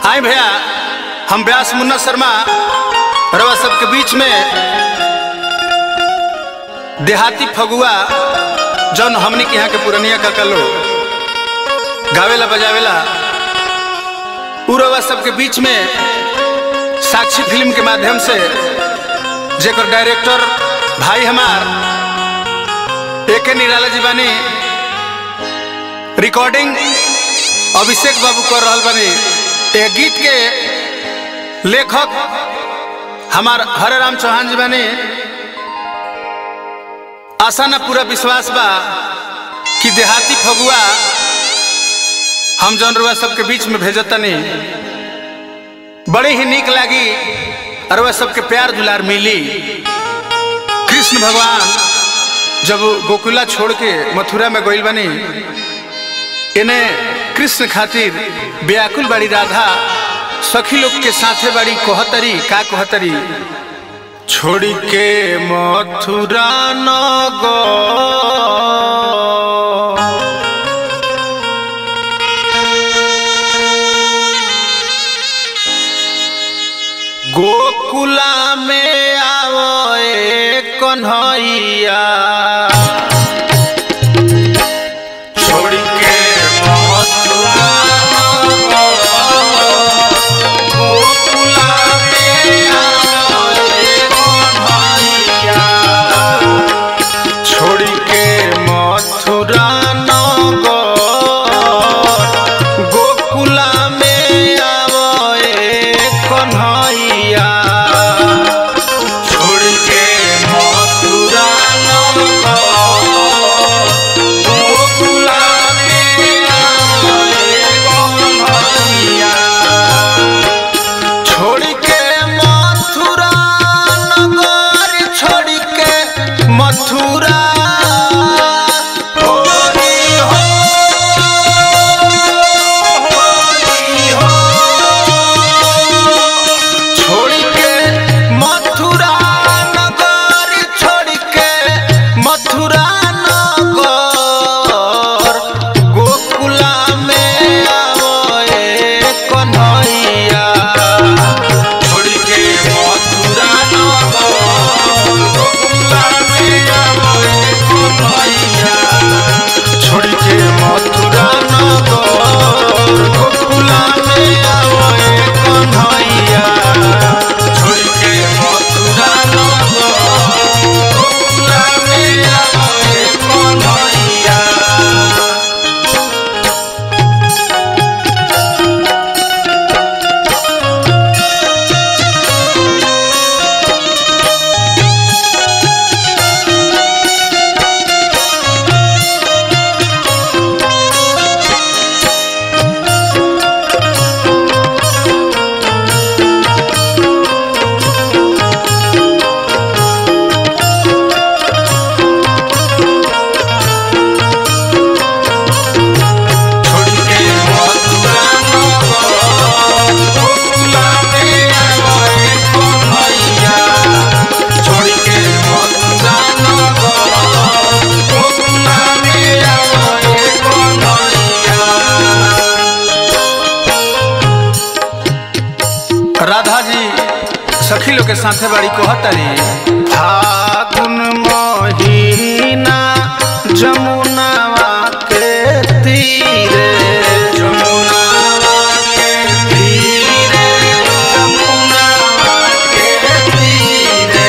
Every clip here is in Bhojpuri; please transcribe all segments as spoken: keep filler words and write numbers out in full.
हाय भैया, हम व्यास मुन्ना शर्मा रवा सबके बीच में देहाती फगुआ जौन हमने के यहाँ के पुरनिया का कलो गावेला बजावेला उ रवा सबके बीच में साक्षी फिल्म के माध्यम से जेकर डायरेक्टर भाई हमार एके निराला जी बानी, रिकॉर्डिंग अभिषेक बाबू कर रहा बानी। एक गीत के लेखक हमार हरे राम चौहान जी बानी। आशा न पूरा विश्वास बा कि देहाती फगुआ हम जौन रुआ सबके बीच में भेजतनी बड़ी ही नीक लागी और वह सबके प्यार दुलार मिली। कृष्ण भगवान जब गोकुला छोड़ के मथुरा में गइल बनी, इन्हें कृष्ण खातिर व्याकुल बड़ी राधा सखी लोग के साथे बड़ी कोहतरी का कोहतरी छोड़ी के मथुरा नगर गोकुला में आवए कन्हैया छोड़ी के मथुरा गोकुला में आवए कन्हैया छोड़ी के मथुरा गोकुला में आवए कन्हैया छोड़ के मथुरा गोकुला में आवए कन्हैया छोड़ के मथुरा नगर छोड़ के मथुरा राधा जी सखी लोग के साथे बड़ी कोहतरी फागुन महीना जमुनावा के तीरे जमुनावा के तीरे जमुनावा के तीरे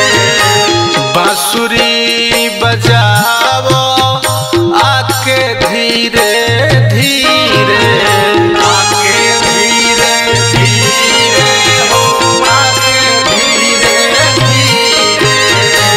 बांसुरी बजावो आके धीरे धीरे आके धीरे धीरे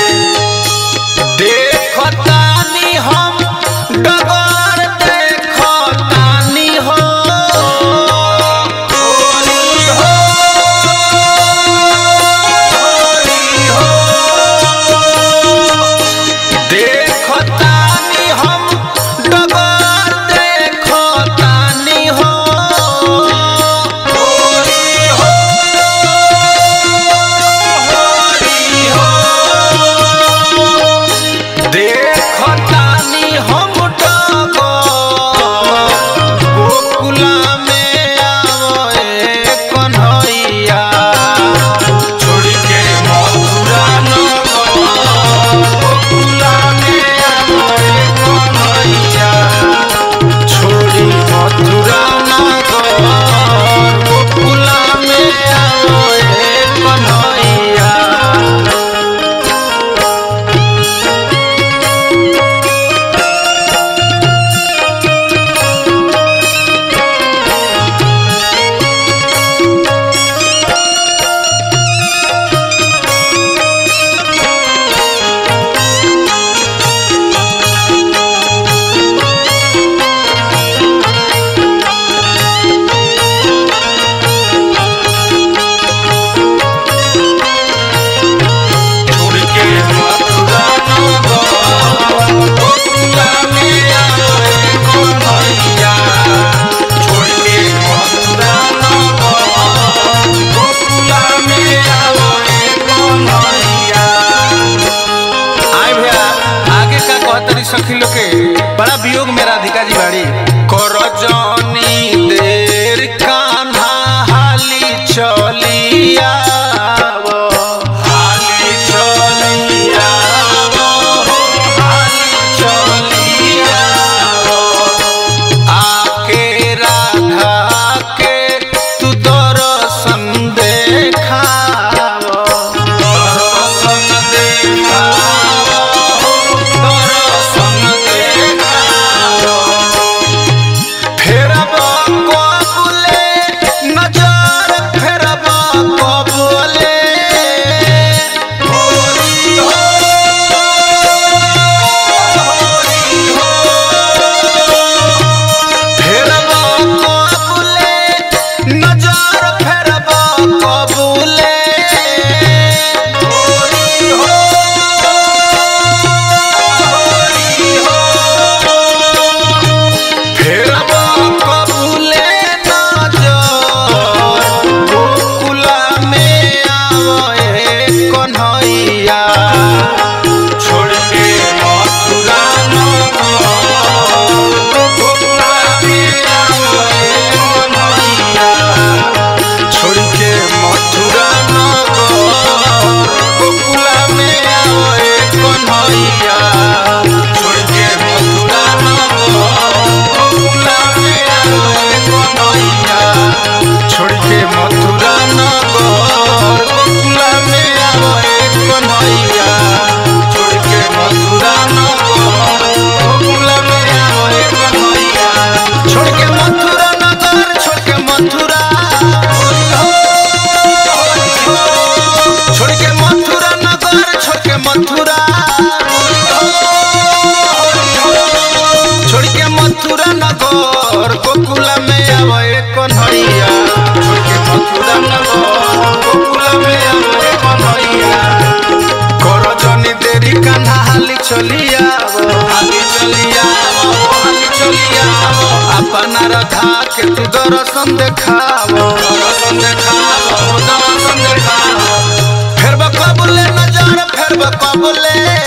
शारदा के तू दर्शन देखावो दर्शन देखावो दर्शन देखावो फिर बकबुले नजर फिर बकबुले